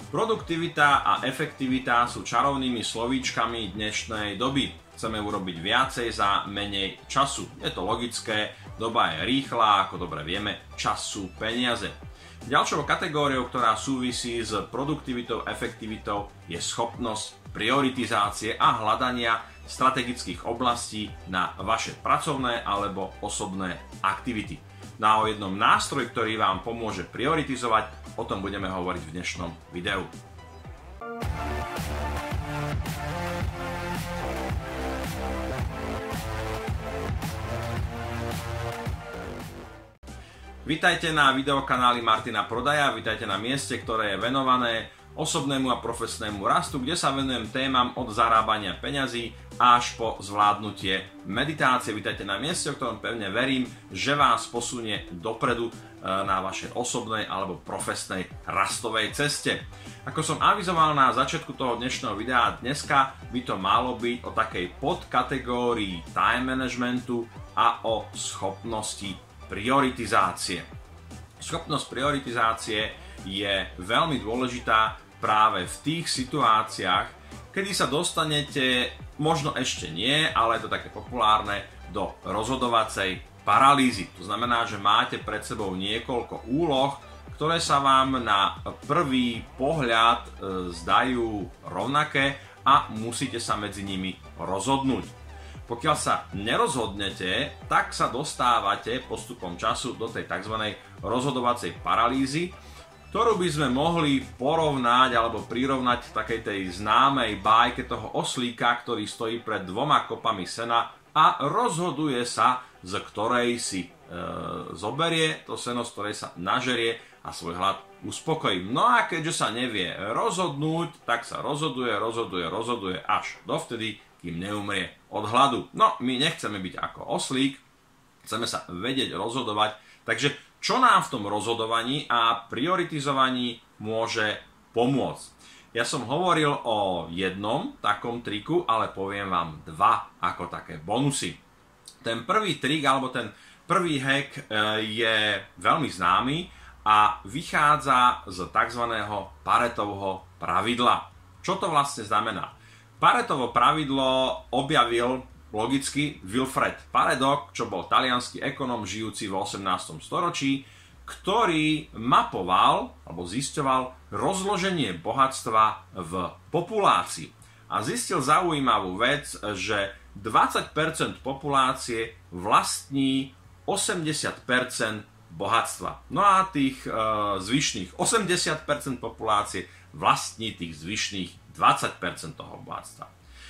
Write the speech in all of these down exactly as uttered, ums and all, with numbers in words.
Produktivita a efektivita sú čarovnými slovíčkami dnešnej doby. Chceme urobiť viacej za menej času. Je to logické, doba je rýchla, ako dobre vieme, čas sú peniaze. Ďalšou kategóriou, ktorá súvisí s produktivitou a efektivitou, je schopnosť prioritizácie a hľadania strategických oblastí na vaše pracovné alebo osobné aktivity. Na o jednom nástroji, ktorý vám pomôže prioritizovať, o tom budeme hovoriť v dnešnom videu. Vítajte na videokanáli Martina Prodaja, vítajte na mieste, ktoré je venované osobnému a profesnému rastu, kde sa venujem témam od zarábania peňazí až po zvládnutie meditácie. Vítajte na mieste, o ktorom pevne verím, že vás posunie dopredu na vašej osobnej alebo profesnej rastovej ceste. Ako som avizoval na začiatku toho dnešného videa, dneska by to malo byť o takej podkategórii time managementu a o schopnosti prioritizácie. Schopnosť prioritizácie je veľmi dôležitá práve v tých situáciách, kedy sa dostanete, možno ešte nie, ale je to také populárne, do rozhodovacej paralýzy. To znamená, že máte pred sebou niekoľko úloh, ktoré sa vám na prvý pohľad zdajú rovnaké a musíte sa medzi nimi rozhodnúť. Pokiaľ sa nerozhodnete, tak sa dostávate postupom času do tej tzv. Rozhodovacej paralýzy, ktorú by sme mohli porovnať alebo prirovnať takej tej známej bájke toho oslíka, ktorý stojí pred dvoma kopami sena a rozhoduje sa, z ktorej si e, zoberie to seno, z ktorej sa nažerie a svoj hlad uspokojí. No a keďže sa nevie rozhodnúť, tak sa rozhoduje, rozhoduje, rozhoduje až dovtedy, kým neumrie od hladu. No, my nechceme byť ako oslík, chceme sa vedieť rozhodovať, takže čo nám v tom rozhodovaní a prioritizovaní môže pomôcť? Ja som hovoril o jednom takom triku, ale poviem vám dva ako také bonusy. Ten prvý trik alebo ten prvý hack je veľmi známy a vychádza z tzv. Paretovho pravidla. Čo to vlastne znamená? Paretovo pravidlo objavil logicky Wilfred Pareto, čo bol taliansky ekonóm žijúci v osemnástom storočí, ktorý mapoval alebo zisťoval rozloženie bohatstva v populácii. A zistil zaujímavú vec, že dvadsať percent populácie vlastní osemdesiat percent bohatstva. No a tých e, zvyšných osemdesiat percent populácie vlastní tých zvyšných dvadsať percent toho bohatstva.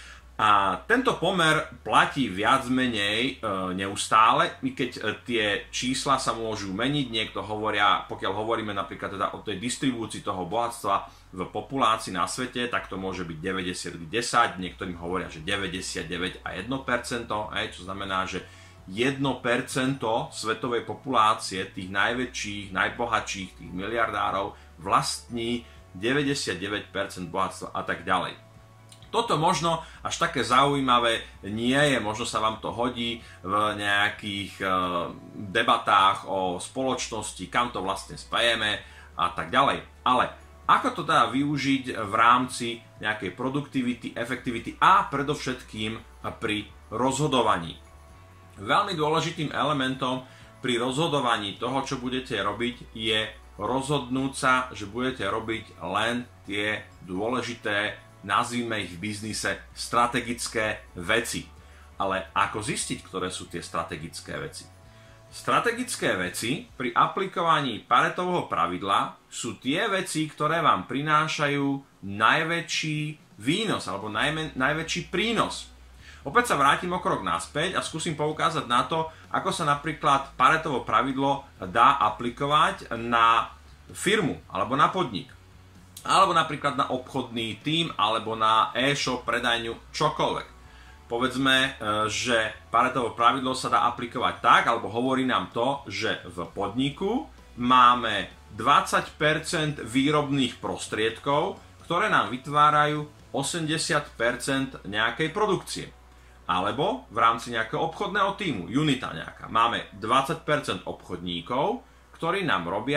A tento pomer platí viac menej e, neustále, i keď e, tie čísla sa môžu meniť. Niekto hovoria, pokiaľ hovoríme napríklad teda o tej distribúcii toho bohatstva v populácii na svete, tak to môže byť deväťdesiat k desať, niektorým hovoria, že deväťdesiatdeväť a jedno percento, aj, čo znamená, že jedno percento svetovej populácie, tých najväčších, najbohatších, tých miliardárov, vlastní deväťdesiatdeväť percent bohatstva a tak ďalej. Toto možno až také zaujímavé nie je, možno sa vám to hodí v nejakých e, debatách o spoločnosti, kam to vlastne spejeme a tak ďalej. Ale ako to teda využiť v rámci nejakej produktivity, efektivity a predovšetkým pri rozhodovaní? Veľmi dôležitým elementom pri rozhodovaní toho, čo budete robiť, je rozhodnúť sa, že budete robiť len tie dôležité, nazvime ich v biznise, strategické veci. Ale ako zistiť, ktoré sú tie strategické veci? Strategické veci pri aplikovaní Paretovho pravidla sú tie veci, ktoré vám prinášajú najväčší výnos alebo najmä, najväčší prínos. Opäť sa vrátim o krok naspäť a skúsim poukázať na to, ako sa napríklad Paretovo pravidlo dá aplikovať na firmu alebo na podnik. Alebo napríklad na obchodný tím alebo na e-shop, predajňu, čokoľvek. Povedzme, že Paretovo pravidlo sa dá aplikovať tak, alebo hovorí nám to, že v podniku máme dvadsať percent výrobných prostriedkov, ktoré nám vytvárajú osemdesiat percent nejakej produkcie. Alebo v rámci nejakého obchodného tímu, unita nejaká, máme dvadsať percent obchodníkov, ktorí nám robia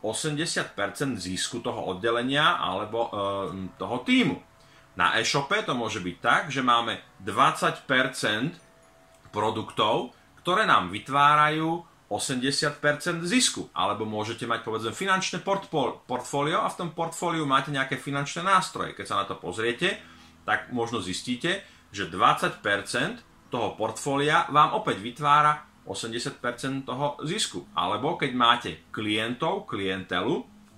osemdesiat percent zisku toho oddelenia alebo e, toho tímu. Na e-shope to môže byť tak, že máme dvadsať percent produktov, ktoré nám vytvárajú osemdesiat percent zisku. Alebo môžete mať, povedzme, finančné portfólio a v tom portfóliu máte nejaké finančné nástroje. Keď sa na to pozriete, tak možno zistíte, že dvadsať percent toho portfólia vám opäť vytvára osemdesiat percent toho zisku. Alebo keď máte klientov, klientelu,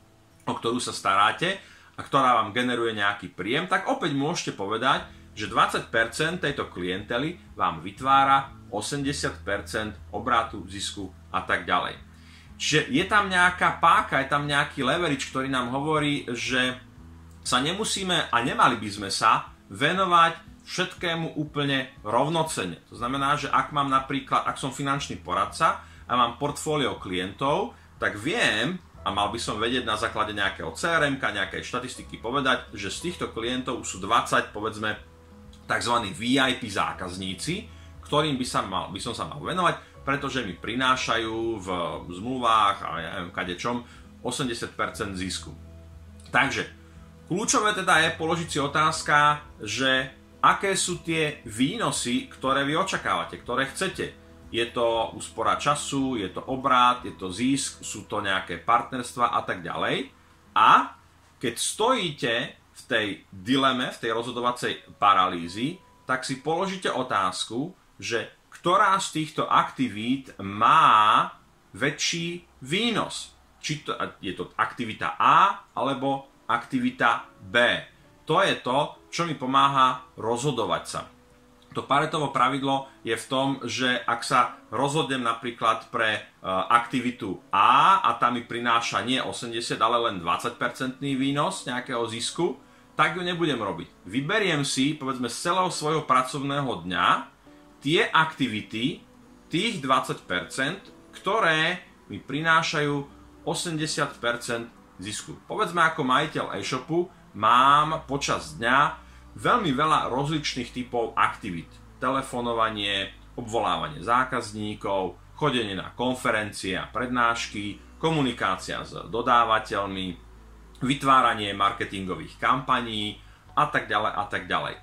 o ktorú sa staráte a ktorá vám generuje nejaký príjem, tak opäť môžete povedať, že dvadsať percent tejto klientely vám vytvára osemdesiat percent obratu, zisku a tak ďalej. Čiže je tam nejaká páka, je tam nejaký leverage, ktorý nám hovorí, že sa nemusíme a nemali by sme sa venovať všetkému úplne rovnocenne. To znamená, že ak mám napríklad, ak som finančný poradca a mám portfólio klientov, tak viem a mal by som vedieť na základe nejakého cé er emka, nejakej štatistiky povedať, že z týchto klientov sú dvadsať, povedzme, tzv. vé í pé zákazníci, ktorým by, sa mal, by som sa mal venovať, pretože mi prinášajú v zmluvách a ja neviem kadečom osemdesiat percent zisku. Takže kľúčové teda je položiť si otázka, že aké sú tie výnosy, ktoré vy očakávate, ktoré chcete. Je to úspora času, je to obrat, je to zisk, sú to nejaké partnerstva a tak ďalej. A keď stojíte v tej dileme, v tej rozhodovacej paralýzi, tak si položíte otázku, že ktorá z týchto aktivít má väčší výnos. Či to, je to aktivita A alebo aktivita B. To je to, čo mi pomáha rozhodovať sa. To Paretovo pravidlo je v tom, že ak sa rozhodnem napríklad pre aktivitu A a tá mi prináša nie osemdesiat, ale len dvadsať percent výnos nejakého zisku, tak ju nebudem robiť. Vyberiem si, povedzme, z celého svojho pracovného dňa tie aktivity, tých dvadsať percent, ktoré mi prinášajú osemdesiat percent zisku. Povedzme, ako majiteľ e-shopu mám počas dňa veľmi veľa rozličných typov aktivít. Telefonovanie, obvolávanie zákazníkov, chodenie na konferencie a prednášky, komunikácia s dodávateľmi, vytváranie marketingových kampaní a tak ďalej a tak ďalej.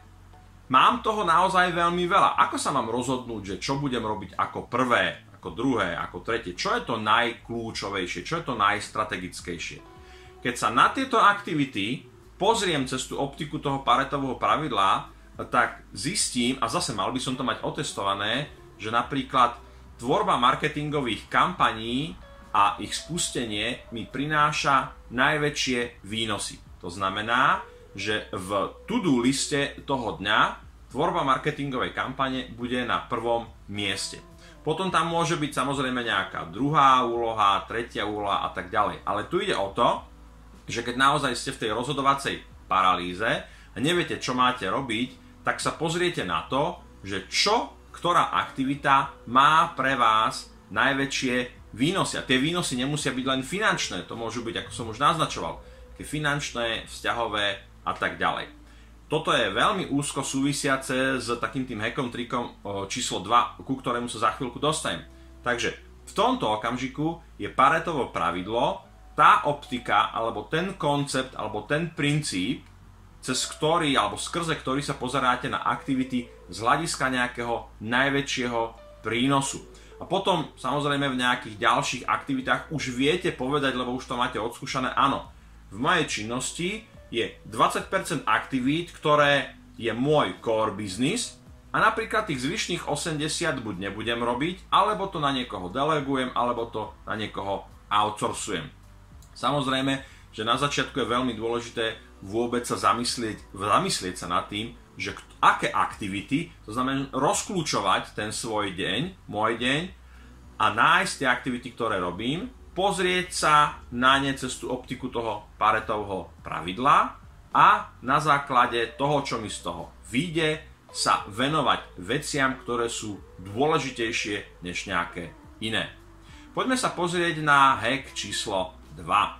Mám toho naozaj veľmi veľa. Ako sa mám rozhodnúť, že čo budem robiť ako prvé, ako druhé, ako tretie? Čo je to najkľúčovejšie? Čo je to najstrategickejšie? Keď sa na tieto aktivity pozriem cez tú optiku toho Paretovho pravidla, tak zistím, a zase mal by som to mať otestované, že napríklad tvorba marketingových kampaní a ich spustenie mi prináša najväčšie výnosy. To znamená, že v to-do liste toho dňa tvorba marketingovej kampane bude na prvom mieste. Potom tam môže byť samozrejme nejaká druhá úloha, tretia úloha a tak ďalej. Ale tu ide o to, že keď naozaj ste v tej rozhodovacej paralýze a neviete, čo máte robiť, tak sa pozriete na to, že čo, ktorá aktivita má pre vás najväčšie výnosy. A tie výnosy nemusia byť len finančné, to môžu byť, ako som už naznačoval, také finančné, vzťahové a tak ďalej. Toto je veľmi úzko súvisiace s takým tým hackom, trikom číslo dva, ku ktorému sa za chvíľku dostanem. Takže v tomto okamžiku je Paretovo pravidlo, tá optika, alebo ten koncept, alebo ten princíp, cez ktorý, alebo skrze ktorý sa pozeráte na aktivity z hľadiska nejakého najväčšieho prínosu. A potom, samozrejme, v nejakých ďalších aktivitách už viete povedať, lebo už to máte odskúšané, áno, v mojej činnosti je dvadsať percent aktivít, ktoré je môj core business a napríklad tých zvyšných osemdesiat buď nebudem robiť, alebo to na niekoho delegujem, alebo to na niekoho outsourcujem. Samozrejme, že na začiatku je veľmi dôležité vôbec sa zamyslieť, zamyslieť sa nad tým, že aké aktivity, to znamená rozkľúčovať ten svoj deň, môj deň a nájsť tie aktivity, ktoré robím, pozrieť sa na ne cez tú optiku toho Paretovho pravidla a na základe toho, čo mi z toho vyjde, sa venovať veciam, ktoré sú dôležitejšie než nejaké iné. Poďme sa pozrieť na hack číslo dva.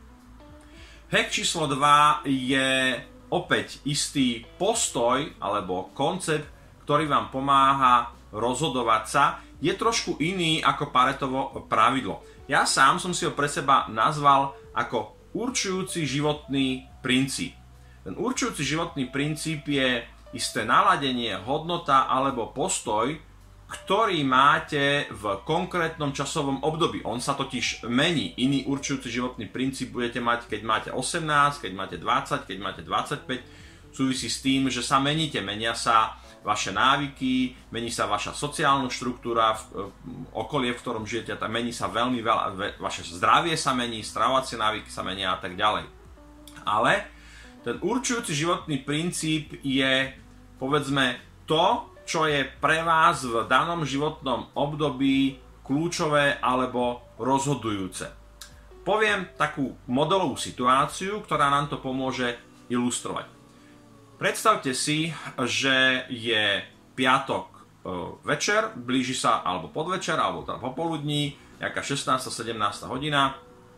Hack číslo dva je opäť istý postoj alebo koncept, ktorý vám pomáha rozhodovať sa je trošku iný ako Paretovo pravidlo. Ja sám som si ho pre seba nazval ako určujúci životný princíp. Ten určujúci životný princíp je isté naladenie, hodnota alebo postoj, ktorý máte v konkrétnom časovom období. On sa totiž mení. Iný určujúci životný princíp budete mať, keď máte osemnásť, keď máte dvadsať, keď máte dvadsaťpäť. Súvisí s tým, že sa meníte. Menia sa vaše návyky, mení sa vaša sociálna štruktúra, v okolie, v ktorom žijete, mení sa veľmi veľa, vaše zdravie sa mení, stravovacie návyky sa menia a tak ďalej. Ale ten určujúci životný princíp je, povedzme, to, čo je pre vás v danom životnom období kľúčové alebo rozhodujúce. Poviem takú modelovú situáciu, ktorá nám to pomôže ilustrovať. Predstavte si, že je piatok večer, blíži sa alebo podvečer, alebo teda popoludní, nejaká šestnásta sedemnásta hodina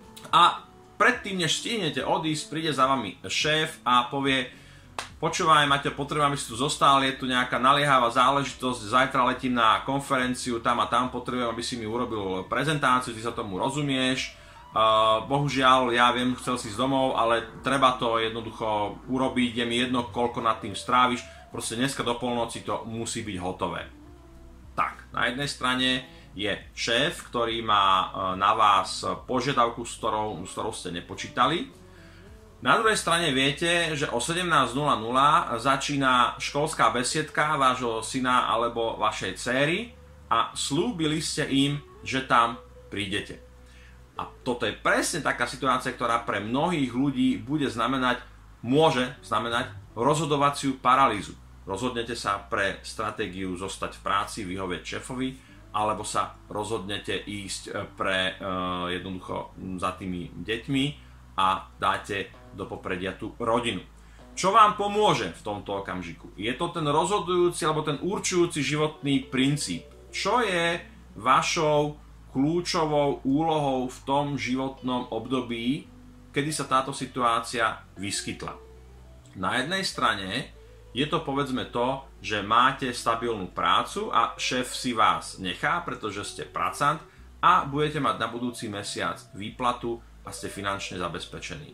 a predtým, než stihnete odísť, príde za vami šéf a povie: počúvaj, Maťo, potrebujem, aby si tu zostal, je tu nejaká naliehavá záležitosť, zajtra letím na konferenciu, tam a tam, potrebujem, aby si mi urobil prezentáciu, ty sa tomu rozumieš. Uh, bohužiaľ, ja viem, chcel si ísť domov, ale treba to jednoducho urobiť, je mi jedno, koľko nad tým stráviš, proste dneska do polnoci to musí byť hotové. Tak, na jednej strane je šéf, ktorý má na vás požiadavku, s ktorou, s ktorou ste nepočítali. Na druhej strane viete, že o sedemnásť nula nula začína školská besiedka vášho syna alebo vašej dcéry a slúbili ste im, že tam prídete. A toto je presne taká situácia, ktorá pre mnohých ľudí bude znamenať, môže znamenať rozhodovaciu paralýzu. Rozhodnete sa pre stratégiu zostať v práci, vyhovieť šéfovi, alebo sa rozhodnete ísť pre uh, jednoducho za tými deťmi a dáte do popredia tú rodinu. Čo vám pomôže v tomto okamžiku? Je to ten rozhodujúci alebo ten určujúci životný princíp. Čo je vašou kľúčovou úlohou v tom životnom období, kedy sa táto situácia vyskytla? Na jednej strane je to, povedzme, to, že máte stabilnú prácu a šéf si vás nechá, pretože ste pracant a budete mať na budúci mesiac výplatu a ste finančne zabezpečení.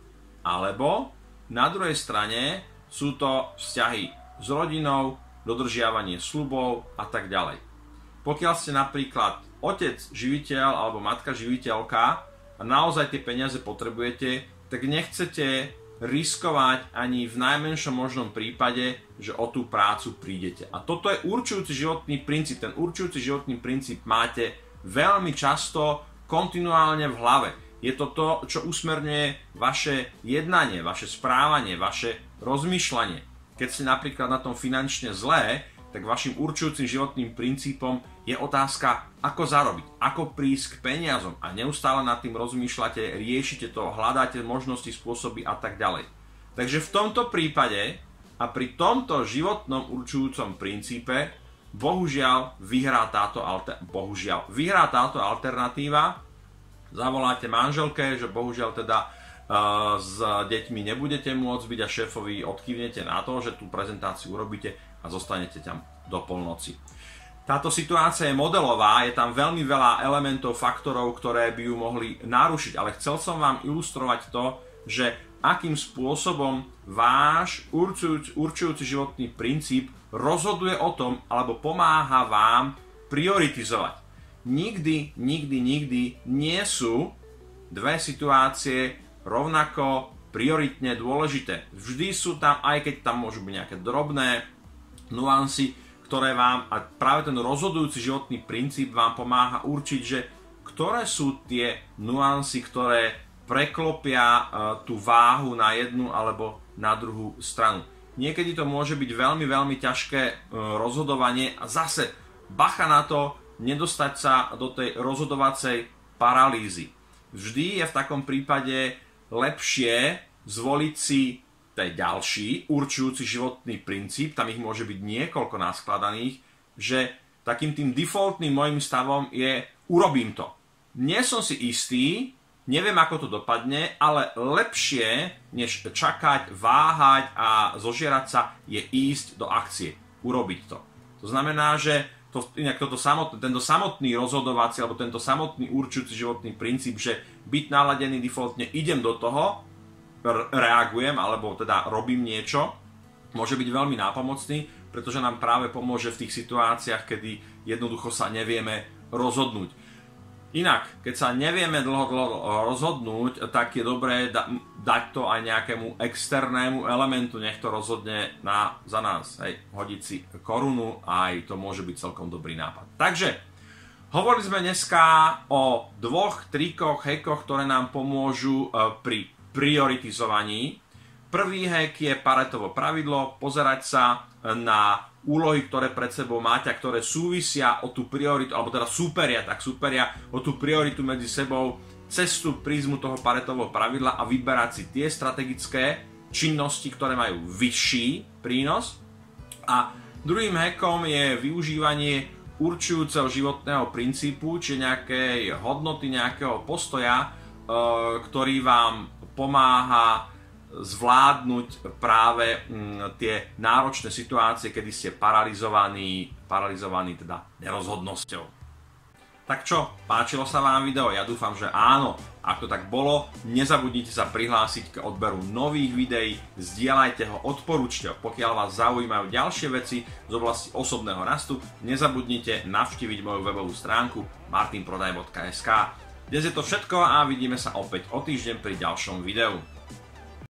Alebo na druhej strane sú to vzťahy s rodinou, dodržiavanie sľubov a tak ďalej. Pokiaľ ste napríklad otec živiteľ alebo matka živiteľka a naozaj tie peniaze potrebujete, tak nechcete riskovať ani v najmenšom možnom prípade, že o tú prácu prídete. A toto je určujúci životný princíp. Ten určujúci životný princíp máte veľmi často kontinuálne v hlave. Je to to, čo usmerňuje vaše jednanie, vaše správanie, vaše rozmýšľanie. Keď ste napríklad na tom finančne zlé, tak vašim určujúcim životným princípom je otázka, ako zarobiť, ako prísť k peniazom a neustále nad tým rozmýšľate, riešite to, hľadáte možnosti, spôsoby a tak ďalej. Takže v tomto prípade a pri tomto životnom určujúcom princípe bohužiaľ vyhrá táto, alter... bohužiaľ, vyhrá táto alternatíva. Zavoláte manželke, že bohužiaľ teda uh, s deťmi nebudete môcť byť a šéfovi odkývnete na to, že tú prezentáciu urobíte a zostanete tam do polnoci. Táto situácia je modelová, je tam veľmi veľa elementov, faktorov, ktoré by ju mohli narušiť, ale chcel som vám ilustrovať to, že akým spôsobom váš určujúci, určujúci životný princíp rozhoduje o tom, alebo pomáha vám prioritizovať. Nikdy, nikdy, nikdy nie sú dve situácie rovnako prioritne dôležité. Vždy sú tam, aj keď tam môžu byť nejaké drobné nuancy, ktoré vám, a práve ten rozhodujúci životný princíp vám pomáha určiť, že ktoré sú tie nuancy, ktoré preklopia uh, tú váhu na jednu alebo na druhú stranu. Niekedy to môže byť veľmi, veľmi ťažké uh, rozhodovanie a zase bacha na to, nedostať sa do tej rozhodovacej paralýzy. Vždy je v takom prípade lepšie zvoliť si ten ďalší určujúci životný princíp, tam ich môže byť niekoľko naskladaných, že takým tým defaultným môjim stavom je urobím to. Nie som si istý, neviem ako to dopadne, ale lepšie než čakať, váhať a zožierať sa je ísť do akcie, urobiť to. To znamená, že to, inak toto samotný, tento samotný rozhodovací alebo tento samotný určujúci životný princíp, že byť naladený defaultne, idem do toho, reagujem alebo teda robím niečo, môže byť veľmi nápomocný, pretože nám práve pomôže v tých situáciách, kedy jednoducho sa nevieme rozhodnúť. Inak, keď sa nevieme dlho, dlho rozhodnúť, tak je dobré da, dať to aj nejakému externému elementu, nech to rozhodne na, za nás. Hej, hodiť si korunu, aj to môže byť celkom dobrý nápad. Takže, hovorili sme dneska o dvoch trikoch, hackoch, ktoré nám pomôžu pri prioritizovaní. Prvý hack je Paretovo pravidlo, pozerať sa na úlohy, ktoré pred sebou máte a ktoré súvisia o tú prioritu, alebo teda súperia, tak súperia o tú prioritu medzi sebou cez tú prízmu toho Paretovho pravidla a vyberať si tie strategické činnosti, ktoré majú vyšší prínos. A druhým hackom je využívanie určujúceho životného princípu, či nejakej hodnoty, nejakého postoja, ktorý vám pomáha zvládnuť práve m, tie náročné situácie, kedy ste paralizovaní, paralizovaní teda nerozhodnosťou. Tak čo, páčilo sa vám video? Ja dúfam, že áno. Ak to tak bolo, nezabudnite sa prihlásiť k odberu nových videí, zdieľajte ho, odporúčte ho. Pokiaľ vás zaujímajú ďalšie veci z oblasti osobného rastu, nezabudnite navštíviť moju webovú stránku martin prodaj bodka es ká. Dnes je to všetko a vidíme sa opäť o týždeň pri ďalšom videu.